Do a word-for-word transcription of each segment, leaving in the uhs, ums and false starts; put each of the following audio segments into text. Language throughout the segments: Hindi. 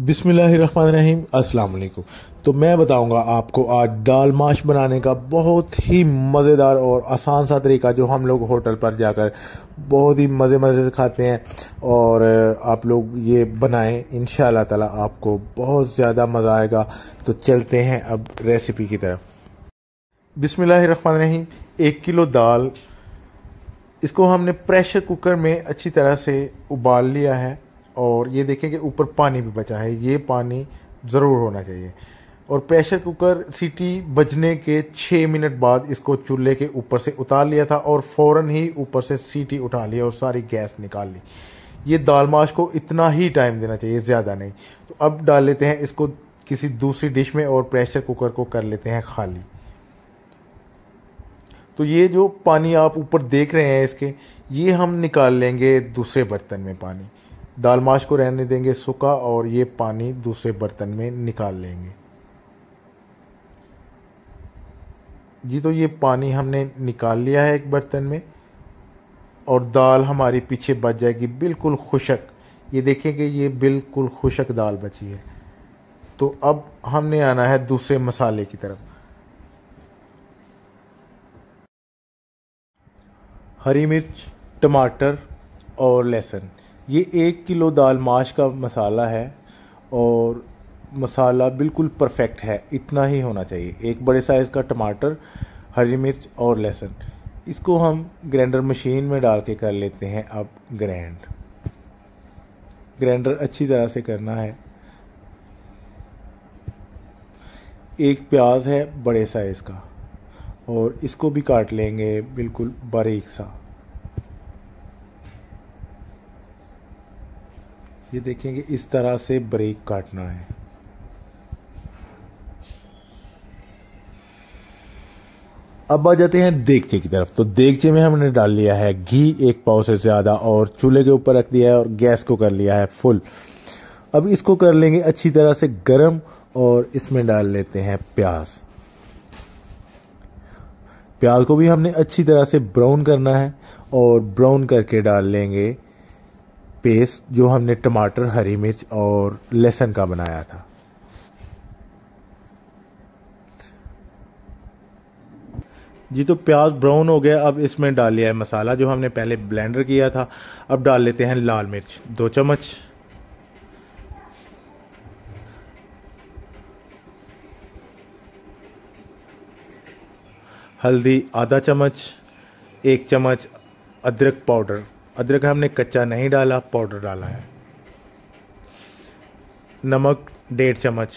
बिस्मिल्लाहिर्रहमानिर्रहीम, अस्सलाम वालेकुम। तो मैं बताऊंगा आपको आज दाल माश बनाने का बहुत ही मज़ेदार और आसान सा तरीका, जो हम लोग होटल पर जाकर बहुत ही मज़े मज़े से खाते हैं। और आप लोग ये बनाएं, इंशाअल्लाह ताला आपको बहुत ज़्यादा मज़ा आएगा। तो चलते हैं अब रेसिपी की तरफ। बिस्मिल्लाहिर्रहमानिर्रहीम। एक किलो दाल, इसको हमने प्रेशर कुकर में अच्छी तरह से उबाल लिया है। और ये देखें कि ऊपर पानी भी बचा है, ये पानी ज़रूर होना चाहिए। और प्रेशर कुकर सीटी बजने के छः मिनट बाद इसको चूल्हे के ऊपर से उतार लिया था और फ़ौरन ही ऊपर से सीटी उठा ली और सारी गैस निकाल ली। ये दाल माश को इतना ही टाइम देना चाहिए, ज़्यादा नहीं। तो अब डाल लेते हैं इसको किसी दूसरी डिश में और प्रेशर कुकर को कर लेते हैं खाली। तो ये जो पानी आप ऊपर देख रहे हैं इसके, ये हम निकाल लेंगे दूसरे बर्तन में। पानी दाल माश को रहने देंगे सूखा और ये पानी दूसरे बर्तन में निकाल लेंगे जी। तो ये पानी हमने निकाल लिया है एक बर्तन में और दाल हमारी पीछे बच जाएगी बिल्कुल खुशक। ये देखें कि ये बिल्कुल खुशक दाल बची है। तो अब हमने आना है दूसरे मसाले की तरफ। हरी मिर्च, टमाटर और लहसुन, ये एक किलो दाल माश का मसाला है और मसाला बिल्कुल परफेक्ट है, इतना ही होना चाहिए। एक बड़े साइज़ का टमाटर, हरी मिर्च और लहसुन, इसको हम ग्राइंडर मशीन में डाल के कर लेते हैं। अब ग्राइंड ग्राइंडर अच्छी तरह से करना है। एक प्याज है बड़े साइज़ का और इसको भी काट लेंगे बिल्कुल बारीक सा। ये देखेंगे इस तरह से बारीक काटना है। अब आ जाते हैं देगचे की तरफ। तो देगचे में हमने डाल लिया है घी एक पाव से ज़्यादा और चूल्हे के ऊपर रख दिया है और गैस को कर लिया है फुल। अब इसको कर लेंगे अच्छी तरह से गरम और इसमें डाल लेते हैं प्याज। प्याज को भी हमने अच्छी तरह से ब्राउन करना है और ब्राउन करके डाल लेंगे पेस्ट जो हमने टमाटर, हरी मिर्च और लहसुन का बनाया था। जी तो प्याज ब्राउन हो गया। अब इसमें डाल लिया है मसाला जो हमने पहले ब्लेंडर किया था। अब डाल लेते हैं लाल मिर्च दो चम्मच, हल्दी आधा चम्मच, एक चम्मच अदरक पाउडर। अदरक हमने कच्चा नहीं डाला, पाउडर डाला है। नमक डेढ़ चम्मच।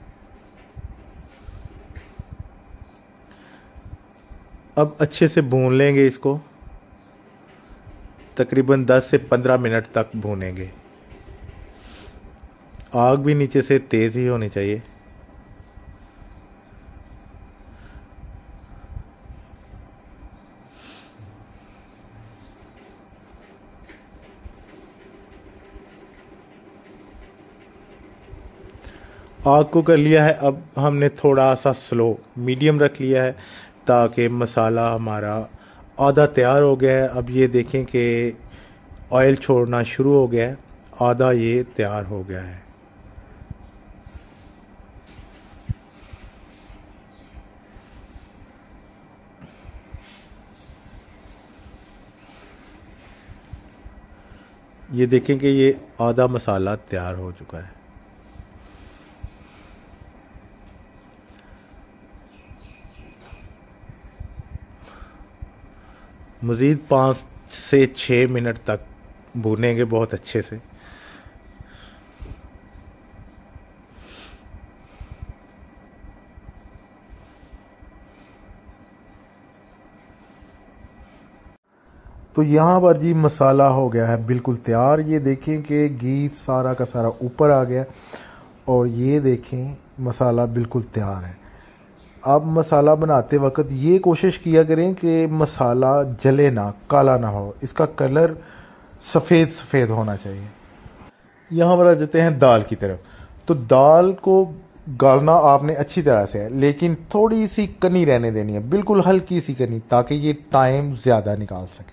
अब अच्छे से भून लेंगे इसको, तकरीबन दस से पंद्रह मिनट तक भूनेंगे। आग भी नीचे से तेज़ ही होनी चाहिए। आग को कर लिया है। अब हमने थोड़ा सा स्लो मीडियम रख लिया है ताकि मसाला हमारा आधा तैयार हो गया है। अब ये देखें कि ऑयल छोड़ना शुरू हो गया है, आधा ये तैयार हो गया है। ये देखें कि ये आधा मसाला तैयार हो चुका है। मज़ीद पाँच से छः मिनट तक भूनेंगे बहुत अच्छे से। तो यहाँ पर जी मसाला हो गया है बिल्कुल तैयार। ये देखें कि घी सारा का सारा ऊपर आ गया और ये देखें मसाला बिल्कुल तैयार है। अब मसाला बनाते वक्त ये कोशिश किया करें कि मसाला जले ना, काला ना हो, इसका कलर सफ़ेद सफ़ेद होना चाहिए। यहाँ पर आ जाते हैं दाल की तरफ। तो दाल को गालना आपने अच्छी तरह से है, लेकिन थोड़ी सी कनी रहने देनी है, बिल्कुल हल्की सी कनी, ताकि ये टाइम ज़्यादा निकाल सके।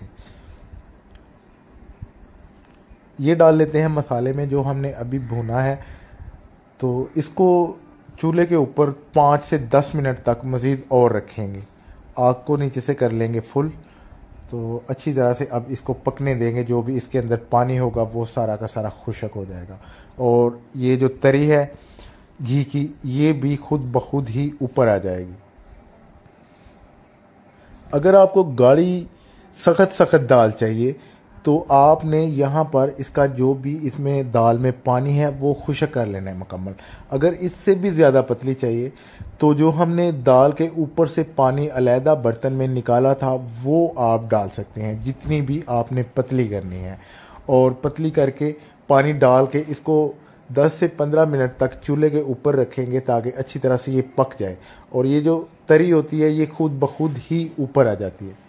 ये डाल लेते हैं मसाले में जो हमने अभी भुना है। तो इसको चूल्हे के ऊपर पाँच से दस मिनट तक मज़ीद और रखेंगे। आग को नीचे से कर लेंगे फुल। तो अच्छी तरह से अब इसको पकने देंगे। जो भी इसके अंदर पानी होगा वो सारा का सारा खुश्क हो जाएगा और ये जो तरी है घी की ये भी खुद ब खुद ही ऊपर आ जाएगी। अगर आपको गाढ़ी सख्त सख्त दाल चाहिए तो आपने यहाँ पर इसका जो भी इसमें दाल में पानी है वो खुश्क कर लेना है मुकम्मल। अगर इससे भी ज़्यादा पतली चाहिए तो जो हमने दाल के ऊपर से पानी अलहदा बर्तन में निकाला था वो आप डाल सकते हैं, जितनी भी आपने पतली करनी है। और पतली करके पानी डाल के इसको दस से पंद्रह मिनट तक चूल्हे के ऊपर रखेंगे ताकि अच्छी तरह से ये पक जाए और ये जो तरी होती है ये खुद ब खुद ही ऊपर आ जाती है।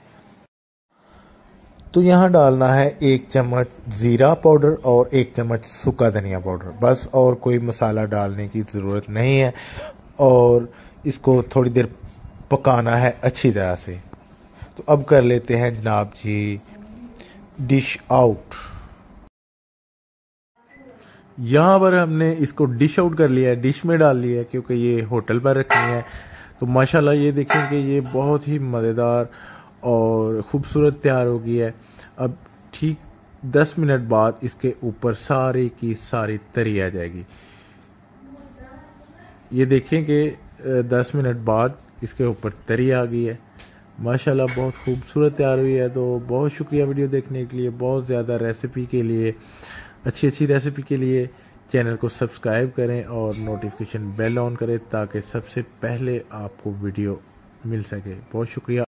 तो यहाँ डालना है एक चम्मच ज़ीरा पाउडर और एक चम्मच सूखा धनिया पाउडर, बस। और कोई मसाला डालने की ज़रूरत नहीं है और इसको थोड़ी देर पकाना है अच्छी तरह से। तो अब कर लेते हैं जनाब जी डिश आउट। यहाँ पर हमने इसको डिश आउट कर लिया है, डिश में डाल लिया है क्योंकि ये होटल पर रखनी है। तो माशाल्लाह ये देखें कि ये बहुत ही मज़ेदार और ख़ूबसूरत तैयार हो गई है। अब ठीक दस मिनट बाद इसके ऊपर सारी की सारी तरी आ जाएगी। ये देखें कि दस मिनट बाद इसके ऊपर तरी आ गई है। माशाल्लाह बहुत खूबसूरत तैयार हुई है। तो बहुत शुक्रिया वीडियो देखने के लिए। बहुत ज़्यादा रेसिपी के लिए, अच्छी अच्छी रेसिपी के लिए चैनल को सब्सक्राइब करें और नोटिफिकेशन बेल ऑन करें ताकि सबसे पहले आपको वीडियो मिल सके। बहुत शुक्रिया।